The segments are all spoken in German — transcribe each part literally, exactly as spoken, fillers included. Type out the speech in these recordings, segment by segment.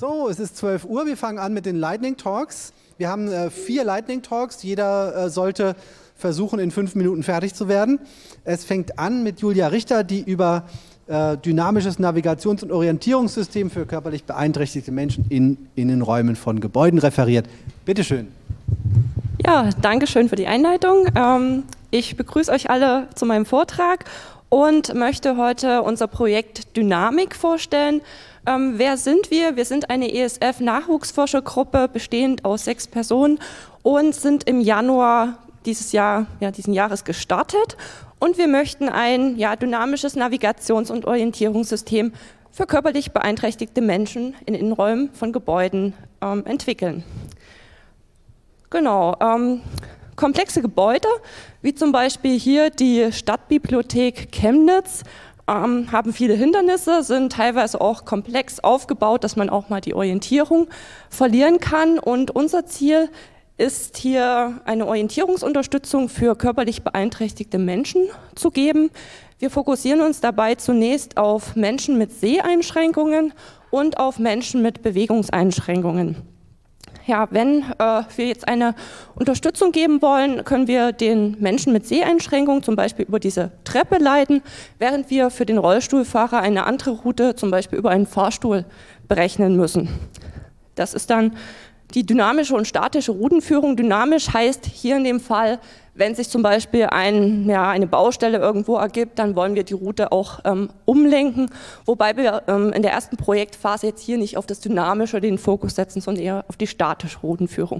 So, es ist zwölf Uhr, wir fangen an mit den Lightning Talks. Wir haben äh, vier Lightning Talks, jeder äh, sollte versuchen, in fünf Minuten fertig zu werden. Es fängt an mit Julia Richter, die über äh, dynamisches Navigations- und Orientierungssystem für körperlich beeinträchtigte Menschen in Innenräumen von Gebäuden referiert. Bitte schön. Ja, danke schön für die Einleitung. Ähm, ich begrüße euch alle zu meinem Vortrag und möchte heute unser Projekt Dynamik vorstellen. Ähm, wer sind wir? Wir sind eine E S F-Nachwuchsforschergruppe bestehend aus sechs Personen und sind im Januar dieses Jahr, ja, diesen Jahres gestartet. Und wir möchten ein ja, dynamisches Navigations- und Orientierungssystem für körperlich beeinträchtigte Menschen in Innenräumen von Gebäuden ähm, entwickeln. Genau. Ähm, komplexe Gebäude, wie zum Beispiel hier die Stadtbibliothek Chemnitz, ähm, haben viele Hindernisse, sind teilweise auch komplex aufgebaut, dass man auch mal die Orientierung verlieren kann. Und unser Ziel ist hier eine Orientierungsunterstützung für körperlich beeinträchtigte Menschen zu geben. Wir fokussieren uns dabei zunächst auf Menschen mit Seheinschränkungen und auf Menschen mit Bewegungseinschränkungen. Ja, wenn äh, wir jetzt eine Unterstützung geben wollen, können wir den Menschen mit Seheinschränkungen zum Beispiel über diese Treppe leiten, während wir für den Rollstuhlfahrer eine andere Route, zum Beispiel über einen Fahrstuhl, berechnen müssen. Das ist dann die dynamische und statische Routenführung. Dynamisch heißt hier in dem Fall, wenn sich zum Beispiel ein, ja, eine Baustelle irgendwo ergibt, dann wollen wir die Route auch ähm, umlenken, wobei wir ähm, in der ersten Projektphase jetzt hier nicht auf das Dynamische den Fokus setzen, sondern eher auf die statische Routenführung.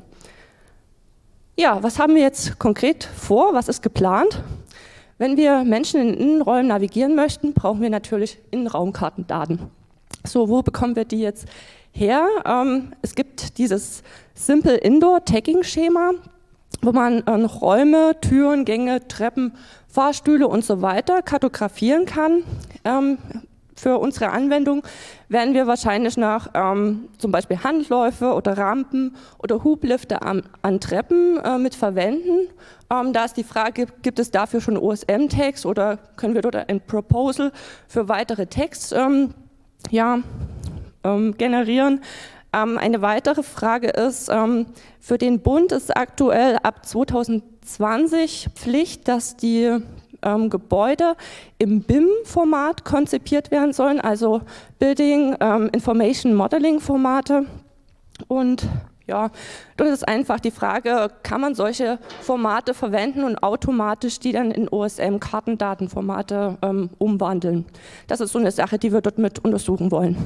Ja, was haben wir jetzt konkret vor? Was ist geplant? Wenn wir Menschen in Innenräumen navigieren möchten, brauchen wir natürlich Innenraumkartendaten. So, wo bekommen wir die jetzt her? Ähm, es gibt dieses Simple Indoor Tagging Schema, wo man äh, noch Räume, Türen, Gänge, Treppen, Fahrstühle und so weiter kartografieren kann. Ähm, für unsere Anwendung werden wir wahrscheinlich nach ähm, zum Beispiel Handläufe oder Rampen oder Hublifte an, an Treppen äh, mit verwenden. Ähm, da ist die Frage, gibt es dafür schon O S M-Tags oder können wir dort ein Proposal für weitere Tags ähm, ja, ähm, generieren? Eine weitere Frage ist, für den Bund ist aktuell ab zweitausendzwanzig Pflicht, dass die Gebäude im B I M-Format konzipiert werden sollen, also Building Information Modeling Formate. Und ja, dort ist einfach die Frage, kann man solche Formate verwenden und automatisch die dann in O S M-Kartendatenformate ähm, umwandeln. Das ist so eine Sache, die wir dort mit untersuchen wollen.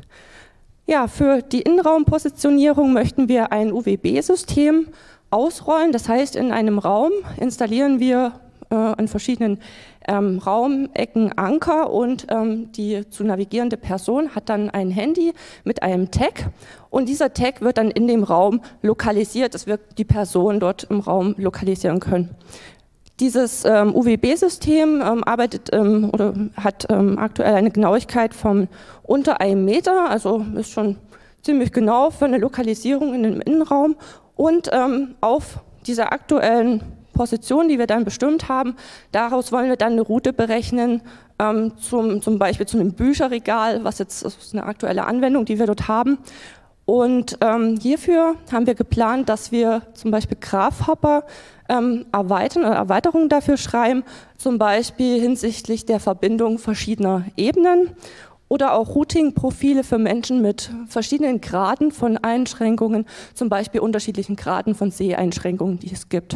Ja, für die Innenraumpositionierung möchten wir ein U W B-System ausrollen. Das heißt, in einem Raum installieren wir äh, an verschiedenen ähm, Raumecken Anker und ähm, die zu navigierende Person hat dann ein Handy mit einem Tag und dieser Tag wird dann in dem Raum lokalisiert, dass wir die Person dort im Raum lokalisieren können. Dieses ähm, U W B-System ähm, arbeitet ähm, oder hat ähm, aktuell eine Genauigkeit von unter einem Meter, also ist schon ziemlich genau für eine Lokalisierung in dem Innenraum. Und ähm, auf dieser aktuellen Position, die wir dann bestimmt haben, daraus wollen wir dann eine Route berechnen, ähm, zum, zum Beispiel zu einem Bücherregal, was jetzt das ist eine aktuelle Anwendung, die wir dort haben. Und ähm, hierfür haben wir geplant, dass wir zum Beispiel Graphhopper ähm, erweitern oder Erweiterungen dafür schreiben, zum Beispiel hinsichtlich der Verbindung verschiedener Ebenen oder auch Routing-Profile für Menschen mit verschiedenen Graden von Einschränkungen, zum Beispiel unterschiedlichen Graden von Seheinschränkungen, die es gibt.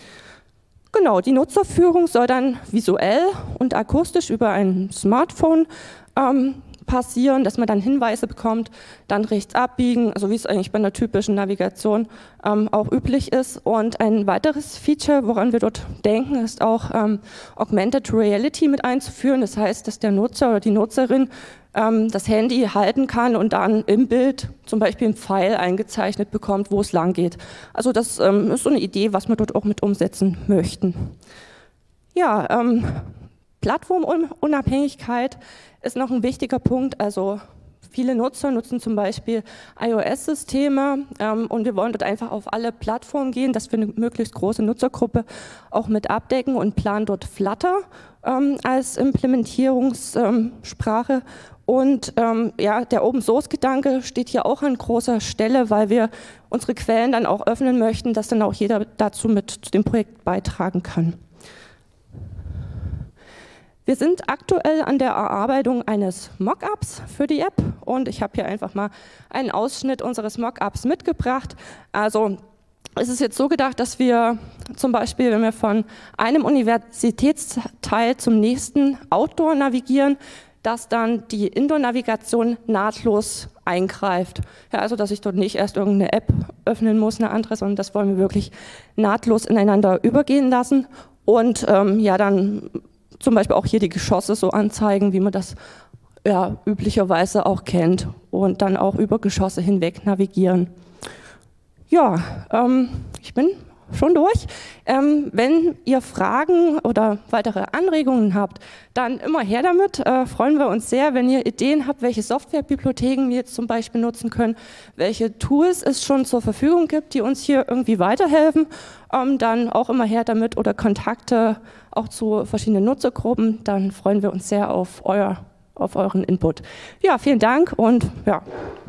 Genau, die Nutzerführung soll dann visuell und akustisch über ein Smartphone ähm, passieren, dass man dann Hinweise bekommt, dann rechts abbiegen, also wie es eigentlich bei einer typischen Navigation ähm, auch üblich ist. Und ein weiteres Feature, woran wir dort denken, ist auch ähm, Augmented Reality mit einzuführen. Das heißt, dass der Nutzer oder die Nutzerin ähm, das Handy halten kann und dann im Bild zum Beispiel ein Pfeil eingezeichnet bekommt, wo es lang geht. Also das ähm, ist so eine Idee, was wir dort auch mit umsetzen möchten. Ja, ähm, Plattformunabhängigkeit ist noch ein wichtiger Punkt. Also viele Nutzer nutzen zum Beispiel iOS-Systeme ähm, und wir wollen dort einfach auf alle Plattformen gehen, dass wir eine möglichst große Nutzergruppe auch mit abdecken und planen dort Flutter ähm, als Implementierungssprache. Ähm, Und ähm, ja, der Open-Source-Gedanke steht hier auch an großer Stelle, weil wir unsere Quellen dann auch öffnen möchten, dass dann auch jeder dazu mit zu dem Projekt beitragen kann. Wir sind aktuell an der Erarbeitung eines Mockups für die App und ich habe hier einfach mal einen Ausschnitt unseres Mockups mitgebracht. Also es ist jetzt so gedacht, dass wir zum Beispiel, wenn wir von einem Universitätsteil zum nächsten Outdoor navigieren, dass dann die Indoor-Navigation nahtlos eingreift. Ja, also dass ich dort nicht erst irgendeine App öffnen muss, eine andere, sondern das wollen wir wirklich nahtlos ineinander übergehen lassen und ähm, ja dann zum Beispiel auch hier die Geschosse so anzeigen, wie man das ja, üblicherweise auch kennt und dann auch über Geschosse hinweg navigieren. Ja, ähm, ich bin schon durch. Ähm, wenn ihr Fragen oder weitere Anregungen habt, dann immer her damit. Äh, freuen wir uns sehr, wenn ihr Ideen habt, welche Softwarebibliotheken wir jetzt zum Beispiel nutzen können, welche Tools es schon zur Verfügung gibt, die uns hier irgendwie weiterhelfen. Ähm, dann auch immer her damit oder Kontakte auch zu verschiedenen Nutzergruppen. Dann freuen wir uns sehr auf, euer, auf euren Input. Ja, vielen Dank und ja.